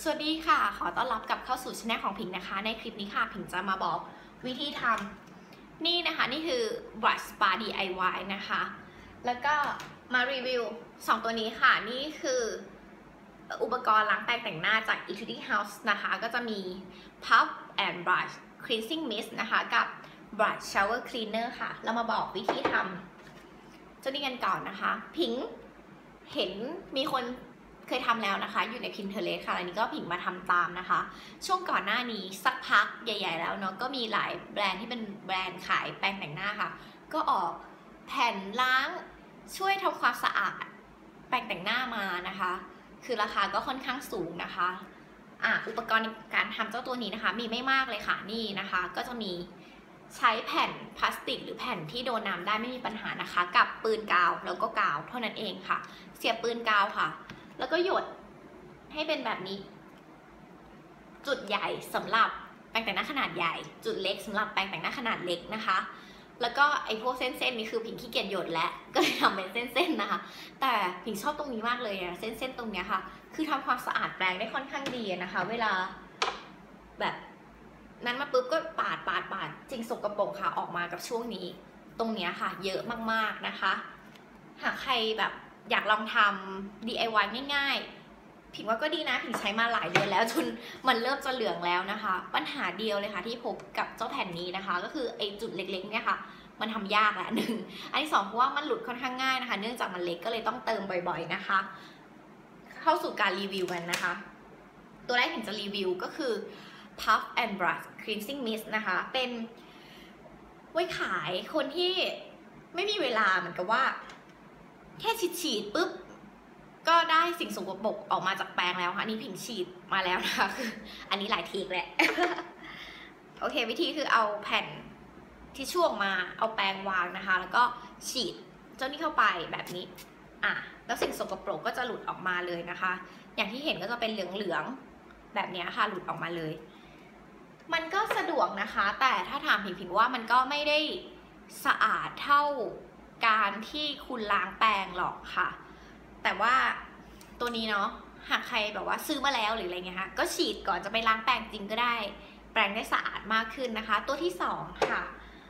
สวัสดีค่ะขอต้อนรับกลับเข้าสู่ช่องของพิงนะคะในคลิปนี้ค่ะพิงจะมาบอกวิธีทำนี่นะคะนี่คือ Brush Spa DIY นะคะแล้วก็มารีวิว2ตัวนี้ค่ะนี่คืออุปกรณ์ล้างแปรงแต่งหน้าจาก Etude House นะคะก็จะมี Puff and Brush Cleansing Mist นะคะกับ Brush Shower Cleaner ค่ะเรามาบอกวิธีทำเจ้านี้กันก่อนนะคะพิงเห็นมีคนเคยทำแล้วนะคะอยู่ใน Pinterest ค่ะอันนี้ก็ผิงมาทำตามนะคะช่วงก่อนหน้านี้สักพักใหญ่ๆแล้วเนาะก็มีหลายแบรนด์ที่เป็นแบรนด์ขายแปรงแต่งหน้าค่ะก็ออกแผ่นล้างช่วยทำความสะอาดแปรงแต่งหน้ามานะคะคือราคาก็ค่อนข้างสูงนะคะอุปกรณ์ในการทำเจ้าตัวนี้นะคะมีไม่มากเลยค่ะนี่นะคะก็จะมีใช้แผ่นพลาสติกหรือแผ่นที่โดนน้ำได้ไม่มีปัญหานะคะกับปืนกาวแล้วก็กาวเท่านั้นเองค่ะเสียบปืนกาวค่ะแล้วก็หยดให้เป็นแบบนี้จุดใหญ่สำหรับแปรงแต่งหน้าขนาดใหญ่จุดเล็กสำหรับแปรงแต่งหน้าขนาดเล็กนะคะแล้วก็ไอ้พวกเส้นๆนี่คือผิงขี้เกียจหยดแล้วก็เลยทำเป็นเส้นๆนะคะแต่ผิงชอบตรงนี้มากเลยอะเส้นๆตรงนี้ค่ะคือทำความสะอาดแปรงได้ค่อนข้างดีนะคะเวลาแบบนั้นมาปุ๊บก็ปาดสิ่งสกปรกค่ะออกมากับช่วงนี้ตรงนี้ค่ะเยอะมากๆนะคะหากใครแบบอยากลองทำ DIY ง่ายๆผิงว่าก็ดีนะผิงใช้มาหลายเดือนแล้วจนมันเริ่มจะเหลืองแล้วนะคะปัญหาเดียวเลยค่ะที่พบกับเจ้าแผ่นนี้นะคะก็คือไอ้จุดเล็กๆเนี่ยค่ะมันทำยากแหละหนึ่งอันที่สองเพราะว่ามันหลุดค่อนข้างง่ายนะคะเนื่องจากมันเล็กก็เลยต้องเติมบ่อยๆนะคะเข้าสู่การรีวิวกันนะคะตัวแรกผิงจะรีวิวก็คือ Puff and Brush Cleansing Mist นะคะเป็นไว้ขายคนที่ไม่มีเวลาเหมือนกับว่าแค่ฉีดปุ๊บก็ได้สิ่งสกปรกออกมาจากแปรงแล้วค่ะอันนี้ผิงฉีดมาแล้วนะคะคืออันนี้หลายทีแหละ โอเควิธีคือเอาแผ่นทิชชู่ออกมาเอาแปรงวางนะคะแล้วก็ฉีดเจ้านี้เข้าไปแบบนี้แล้วสิ่งสกปรกก็จะหลุดออกมาเลยนะคะอย่างที่เห็นก็จะเป็นเหลืองๆแบบนี้ค่ะหลุดออกมาเลยมันก็สะดวกนะคะแต่ถ้าถามผิงว่ามันก็ไม่ได้สะอาดเท่าการที่คุณล้างแปรงหรอกค่ะแต่ว่าตัวนี้เนาะหากใครแบบว่าซื้อมาแล้วหรืออะไรเงี้ยค่ะก็ฉีดก่อนจะไปล้างแปรงจริงก็ได้แปรงได้สะอาดมากขึ้นนะคะตัวที่2ค่ะ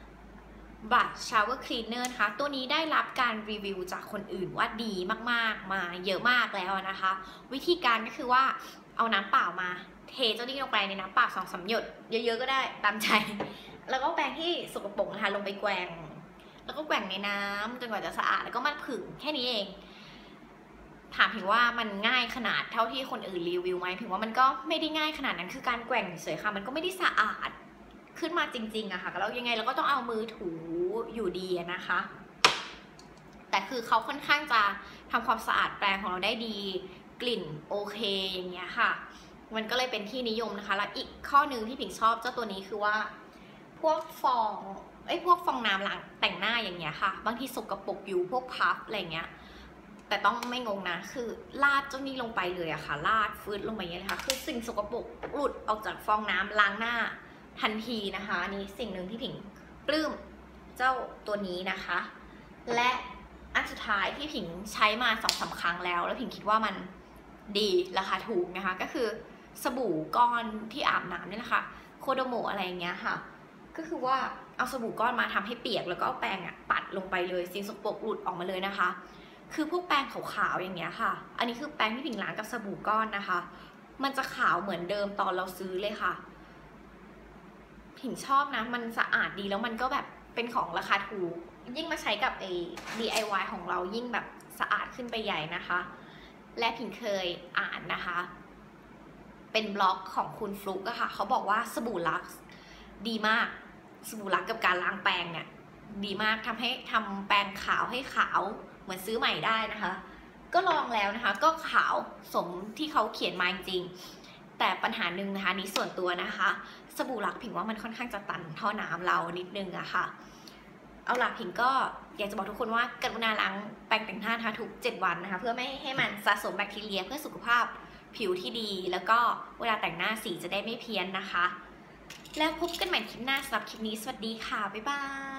Brush Shower Cleaner นะคะตัวนี้ได้รับการรีวิวจากคนอื่นว่าดีมากๆมาเยอะมากแล้วนะคะวิธีการก็คือว่าเอาน้ำเปล่ามาเทเจ้านี้ลงไปในน้ำเปล่า2-3 หยดเยอะๆก็ได้ตามใจแล้วก็แปรงที่สกปรกนะคะลงไปแกว่งแล้วก็แกว่งในน้ำจนกว่าจะสะอาดแล้วก็มาผึ่งแค่นี้เองถามผิงว่ามันง่ายขนาดเท่าที่คนอื่นรีวิวไหมผิงว่ามันก็ไม่ได้ง่ายขนาดนั้นคือการแกว่งเฉยๆค่ะมันก็ไม่ได้สะอาดขึ้นมาจริงๆอะค่ะแล้วยังไงเราก็ต้องเอามือถูอยู่ดีนะคะแต่คือเขาค่อนข้างจะทำความสะอาดแปรงของเราได้ดีกลิ่นโอเคอย่างเงี้ยค่ะมันก็เลยเป็นที่นิยมนะคะแล้วอีกข้อหนึ่งที่ผิงชอบเจ้าตัวนี้คือว่าพวกฟองน้ำล้างแต่งหน้าอย่างเงี้ยค่ะบางทีสกปรกอยู่พวกพัฟอะไรเงี้ยแต่ต้องไม่งงนะคือราดเจ้านี้ลงไปเลยอะค่ะราดฟืดลงไปอย่างเงี้ยเลยค่ะคือสิ่งสกปรกหลุดออกจากฟองน้ำล้างหน้าทันทีนะคะนี่สิ่งหนึ่งที่ผิงปลื้มเจ้าตัวนี้นะคะและอันสุดท้ายที่ผิงใช้มา2-3 ครั้งแล้วผิงคิดว่ามันดีราคาถูกนะคะก็คือสบู่ก้อนที่อาบน้ำนี่แหละค่ะโคโดโมะอะไรอย่างเงี้ยค่ะก็คือว่าเอาสบู่ก้อนมาทำให้เปียกแล้วก็เอาแปรงปัดลงไปเลยสิ่งสกปรกหลุดออกมาเลยนะคะคือพวกแปรงขาวๆอย่างเงี้ยค่ะอันนี้คือแปรงที่ผิงล้างกับสบู่ก้อนนะคะมันจะขาวเหมือนเดิมตอนเราซื้อเลยค่ะผิงชอบนะมันสะอาดดีแล้วมันก็แบบเป็นของราคาถูกยิ่งมาใช้กับDIY ของเรายิ่งแบบสะอาดขึ้นไปใหญ่นะคะและผิงเคยอ่านนะคะเป็นบล็อกของคุณฟลุ๊กอะค่ะเขาบอกว่าสบู่ลักซ์ดีมากสบู่ลักซ์กับการล้างแปรงเนี่ยดีมากทำให้ทำแปรงขาวให้ขาวเหมือนซื้อใหม่ได้นะคะก็ลองแล้วนะคะก็ขาวสมที่เขาเขียนมาจริงแต่ปัญหาหนึ่งนะคะนี้ส่วนตัวนะคะสบู่ลักซ์ผิงว่ามันค่อนข้างจะตันท่อน้ำเรานิดนึงอะค่ะเอาล่ะผิงก็อยากจะบอกทุกคนว่ากรุณาล้างแปรงแต่งหน้านะคะทุก7 วันนะคะเพื่อไม่ให้มันสะสมแบคทีเรียเพื่อสุขภาพผิวที่ดีแล้วก็เวลาแต่งหน้าสีจะได้ไม่เพี้ยนนะคะแล้วพบกันใหม่คลิปหน้าสำหรับคลิปนี้สวัสดีค่ะบ๊ายบาย